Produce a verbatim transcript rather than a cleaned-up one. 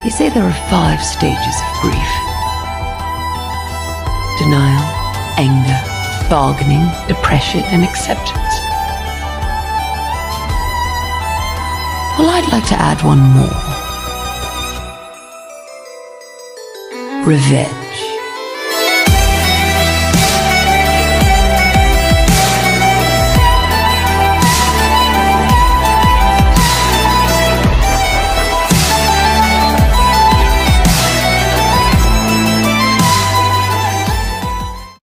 They say there are five stages of grief: denial, anger, bargaining, depression, and acceptance. Well, I'd like to add one more: revenge.